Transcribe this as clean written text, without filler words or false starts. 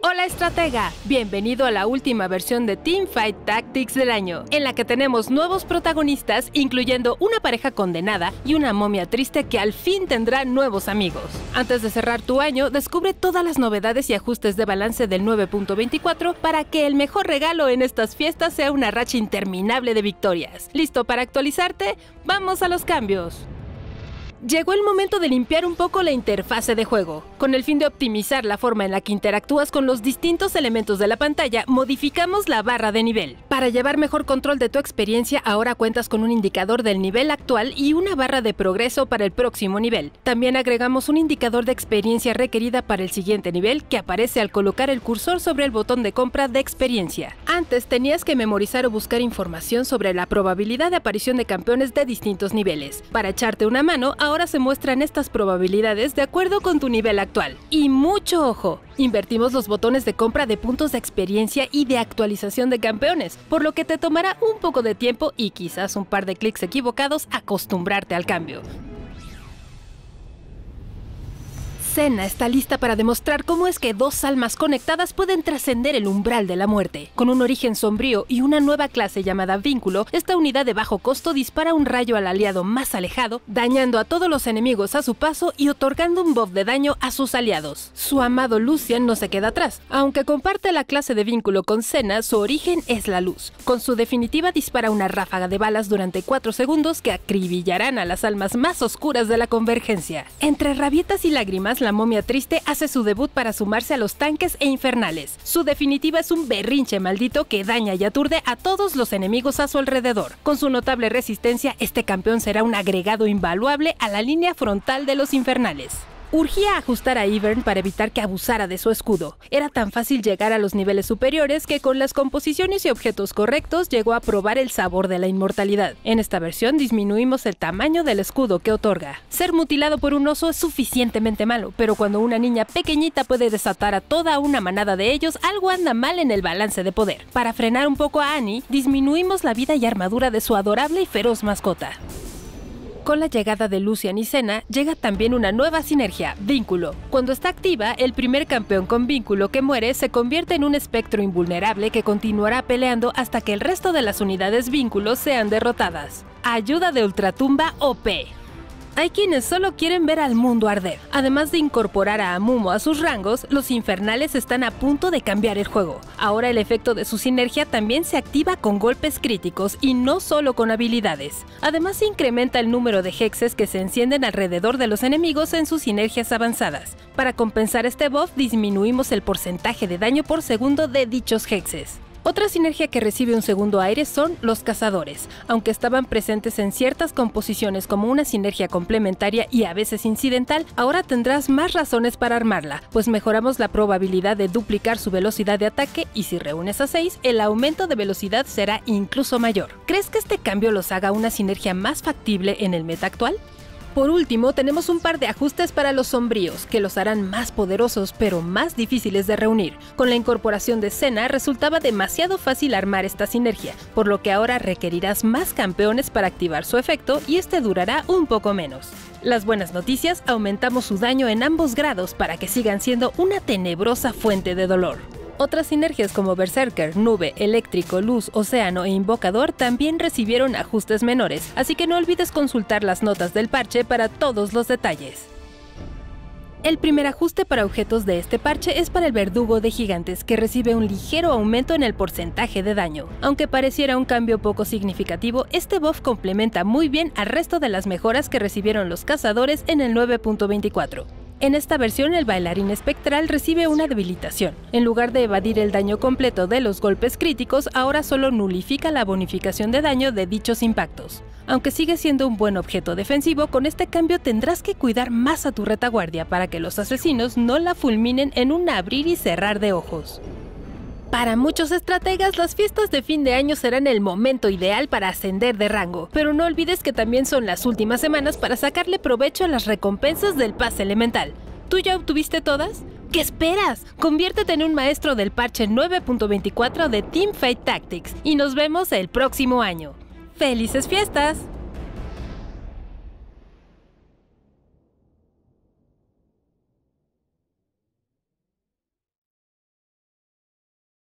Hola estratega, bienvenido a la última versión de Teamfight Tactics del año, en la que tenemos nuevos protagonistas, incluyendo una pareja condenada y una momia triste que al fin tendrá nuevos amigos. Antes de cerrar tu año, descubre todas las novedades y ajustes de balance del 9.24 para que el mejor regalo en estas fiestas sea una racha interminable de victorias. ¿Listo para actualizarte? ¡Vamos a los cambios! Llegó el momento de limpiar un poco la interfase de juego. Con el fin de optimizar la forma en la que interactúas con los distintos elementos de la pantalla, modificamos la barra de nivel. Para llevar mejor control de tu experiencia, ahora cuentas con un indicador del nivel actual y una barra de progreso para el próximo nivel. También agregamos un indicador de experiencia requerida para el siguiente nivel que aparece al colocar el cursor sobre el botón de compra de experiencia. Antes tenías que memorizar o buscar información sobre la probabilidad de aparición de campeones de distintos niveles. Para echarte una mano, ahora se muestran estas probabilidades de acuerdo con tu nivel actual. Y mucho ojo, invertimos los botones de compra de puntos de experiencia y de actualización de campeones, por lo que te tomará un poco de tiempo y quizás un par de clics equivocados acostumbrarte al cambio. Senna está lista para demostrar cómo es que dos almas conectadas pueden trascender el umbral de la muerte. Con un origen sombrío y una nueva clase llamada Vínculo, esta unidad de bajo costo dispara un rayo al aliado más alejado, dañando a todos los enemigos a su paso y otorgando un buff de daño a sus aliados. Su amado Lucian no se queda atrás. Aunque comparte la clase de Vínculo con Senna, su origen es la luz. Con su definitiva dispara una ráfaga de balas durante 4 segundos que acribillarán a las almas más oscuras de la convergencia. Entre rabietas y lágrimas, la momia triste hace su debut para sumarse a los tanques e infernales. Su definitiva es un berrinche maldito que daña y aturde a todos los enemigos a su alrededor. Con su notable resistencia, este campeón será un agregado invaluable a la línea frontal de los infernales. Urgía ajustar a Ivern para evitar que abusara de su escudo. Era tan fácil llegar a los niveles superiores que con las composiciones y objetos correctos llegó a probar el sabor de la inmortalidad. En esta versión disminuimos el tamaño del escudo que otorga. Ser mutilado por un oso es suficientemente malo, pero cuando una niña pequeñita puede desatar a toda una manada de ellos, algo anda mal en el balance de poder. Para frenar un poco a Annie, disminuimos la vida y armadura de su adorable y feroz mascota. Con la llegada de Lucian y Senna, llega también una nueva sinergia, Vínculo. Cuando está activa, el primer campeón con Vínculo que muere se convierte en un espectro invulnerable que continuará peleando hasta que el resto de las unidades Vínculo sean derrotadas. Ayuda de Ultratumba OP. Hay quienes solo quieren ver al mundo arder. Además de incorporar a Amumu a sus rangos, los infernales están a punto de cambiar el juego. Ahora el efecto de su sinergia también se activa con golpes críticos y no solo con habilidades. Además se incrementa el número de hexes que se encienden alrededor de los enemigos en sus sinergias avanzadas. Para compensar este buff, disminuimos el porcentaje de daño por segundo de dichos hexes. Otra sinergia que recibe un segundo aire son los cazadores. Aunque estaban presentes en ciertas composiciones como una sinergia complementaria y a veces incidental, ahora tendrás más razones para armarla, pues mejoramos la probabilidad de duplicar su velocidad de ataque y si reúnes a 6, el aumento de velocidad será incluso mayor. ¿Crees que este cambio los haga una sinergia más factible en el meta actual? Por último, tenemos un par de ajustes para los sombríos, que los harán más poderosos pero más difíciles de reunir. Con la incorporación de Senna resultaba demasiado fácil armar esta sinergia, por lo que ahora requerirás más campeones para activar su efecto y este durará un poco menos. Las buenas noticias, aumentamos su daño en ambos grados para que sigan siendo una tenebrosa fuente de dolor. Otras sinergias como Berserker, Nube, Eléctrico, Luz, Océano e Invocador también recibieron ajustes menores, así que no olvides consultar las notas del parche para todos los detalles. El primer ajuste para objetos de este parche es para el Verdugo de Gigantes, que recibe un ligero aumento en el porcentaje de daño. Aunque pareciera un cambio poco significativo, este buff complementa muy bien al resto de las mejoras que recibieron los cazadores en el 9.24. En esta versión, el bailarín espectral recibe una debilitación. En lugar de evadir el daño completo de los golpes críticos, ahora solo nulifica la bonificación de daño de dichos impactos. Aunque sigue siendo un buen objeto defensivo, con este cambio tendrás que cuidar más a tu retaguardia para que los asesinos no la fulminen en un abrir y cerrar de ojos. Para muchos estrategas, las fiestas de fin de año serán el momento ideal para ascender de rango, pero no olvides que también son las últimas semanas para sacarle provecho a las recompensas del pase elemental. ¿Tú ya obtuviste todas? ¿Qué esperas? Conviértete en un maestro del parche 9.24 de Teamfight Tactics y nos vemos el próximo año. ¡Felices fiestas!